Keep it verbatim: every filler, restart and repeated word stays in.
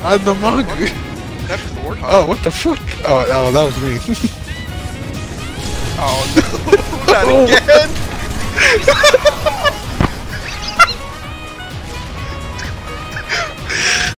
I'm the monk. That's the warthog. Oh, what the fuck? Oh, oh, that was me. Oh no, not again!